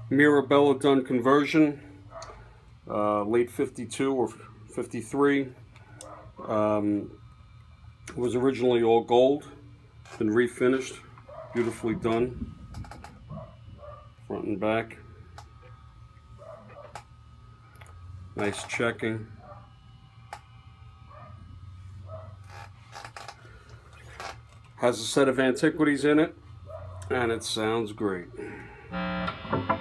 Mirabella done conversion, late 52 or 53. It was originally all gold, been refinished, beautifully done, front and back. Nice checking. Has a set of Antiquities in it, and it sounds great.